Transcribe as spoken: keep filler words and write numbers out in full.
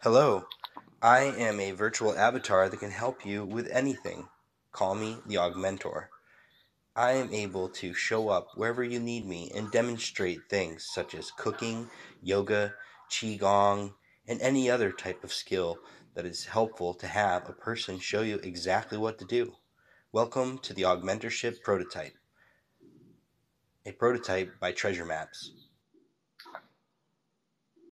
Hello, I am a virtual avatar that can help you with anything. Call me the Augmentor. I am able to show up wherever you need me and demonstrate things such as cooking, yoga, qigong, and any other type of skill that is helpful to have a person show you exactly what to do. Welcome to the Augmentorship Prototype, a prototype by Treasure Maps.